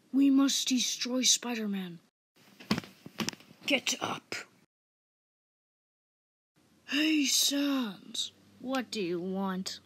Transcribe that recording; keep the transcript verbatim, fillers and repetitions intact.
We must destroy Spider-Man. Get up. Hey, Sans. What do you want?